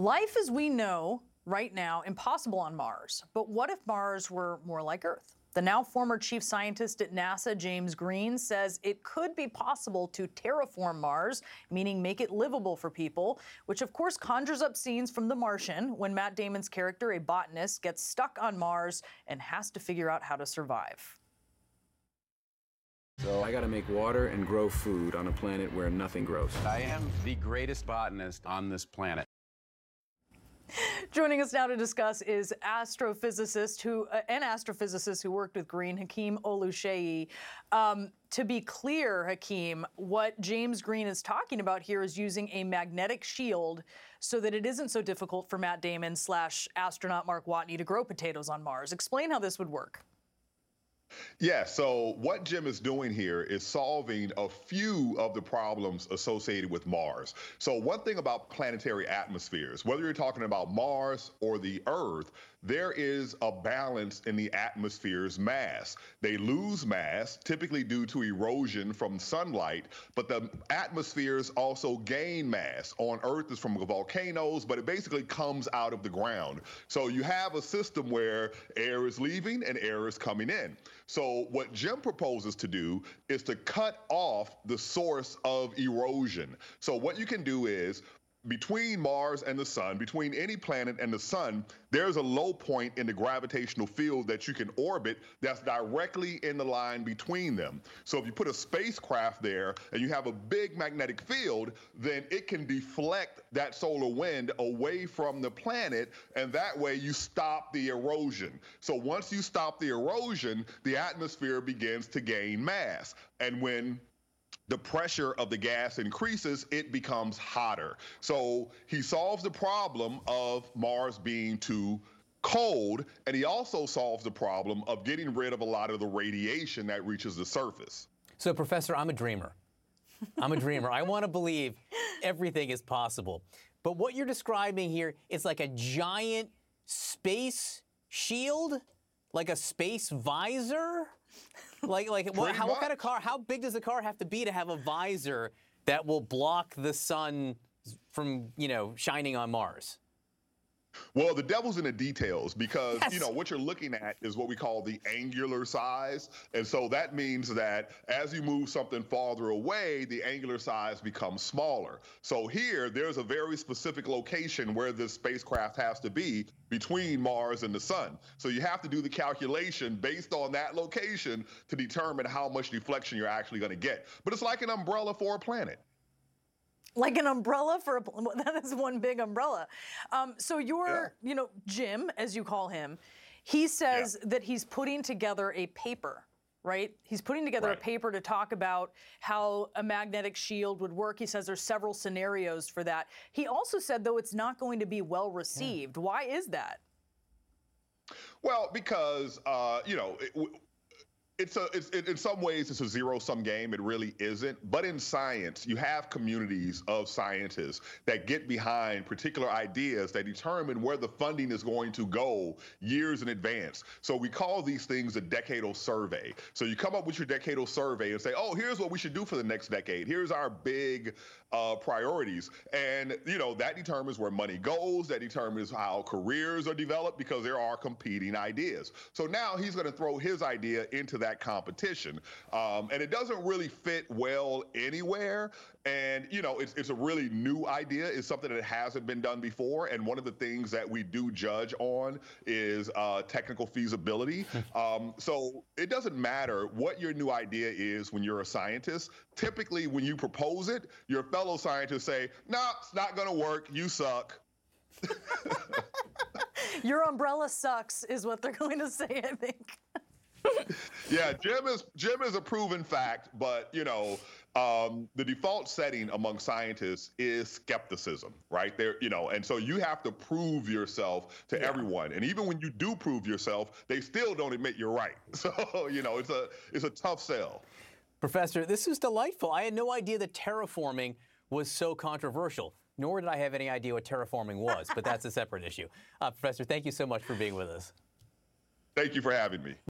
Life as we know right now, impossible on Mars. But what if Mars were more like Earth? The now former chief scientist at NASA, James Green, says it could be possible to terraform Mars, meaning make it livable for people, which of course conjures up scenes from The Martian when Matt Damon's character, a botanist, gets stuck on Mars and has to figure out how to survive. So I got to make water and grow food on a planet where nothing grows. I am the greatest botanist on this planet. Joining us now to discuss is an astrophysicist who worked with Green, Hakeem Aluseyi. To be clear, Hakeem, what James Green is talking about here is using a magnetic shield so that it isn't so difficult for Matt Damon / astronaut Mark Watney to grow potatoes on Mars. Explain how this would work. Yeah, so what Jim is doing here is solving a few of the problems associated with Mars. So one thing about planetary atmospheres, whether you're talking about Mars or the Earth, there is a balance in the atmosphere's mass. They lose mass, typically due to erosion from sunlight, but the atmospheres also gain mass. On Earth, it's from volcanoes, but it basically comes out of the ground. So you have a system where air is leaving and air is coming in. So what Jim proposes to do is to cut off the source of erosion. So what you can do is, between Mars and the sun, between any planet and the sun, there's a low point in the gravitational field that you can orbit that's directly in the line between them. So if you put a spacecraft there and you have a big magnetic field, then it can deflect that solar wind away from the planet, and that way you stop the erosion. So once you stop the erosion, the atmosphere begins to gain mass. And when the pressure of the gas increases, it becomes hotter. So he solves the problem of Mars being too cold, and he also solves the problem of getting rid of a lot of the radiation that reaches the surface. So, Professor, I'm a dreamer. I'm a dreamer. I want to believe everything is possible. But what you're describing here is like a giant space shield, like a space visor? What kind of car, how big does the car have to be to have a visor that will block the sun from, shining on Mars? Well, the devil's in the details because, what you're looking at is what we call the angular size. And so that means that as you move something farther away, the angular size becomes smaller. So here, there's a very specific location where this spacecraft has to be between Mars and the sun. So you have to do the calculation based on that location to determine how much deflection you're actually going to get. But it's like an umbrella for a planet. Like an umbrella that is one big umbrella. So Jim, as you call him, he says that he's putting together a paper, right? He's putting together a paper to talk about how a magnetic shield would work. He says there's several scenarios for that. He also said, though, it's not going to be well received. Yeah. Why is that? Well, because, in some ways, it's a zero-sum game. It really isn't. But in science, you have communities of scientists that get behind particular ideas that determine where the funding is going to go years in advance. So we call these things a decadal survey. So you come up with your decadal survey and say, oh, here's what we should do for the next decade. Here's our big priorities. And, that determines where money goes. That determines how careers are developed because there are competing ideas. So now he's going to throw his idea into that competition. And it doesn't really fit well anywhere. And, it's a really new idea. It's something that hasn't been done before. And one of the things that we do judge on is technical feasibility. So it doesn't matter what your new idea is when you're a scientist. Typically, when you propose it, your fellow scientists say, no, it's not going to work. You suck. Your umbrella sucks is what they're going to say, I think. Yeah, Jim is a proven fact, but the default setting among scientists is skepticism, right? There, and so you have to prove yourself to everyone, and even when you do prove yourself, they still don't admit you're right. So it's a tough sell. Professor, this is delightful. I had no idea that terraforming was so controversial, nor did I have any idea what terraforming was, but that's a separate issue. Professor, thank you so much for being with us. Thank you for having me.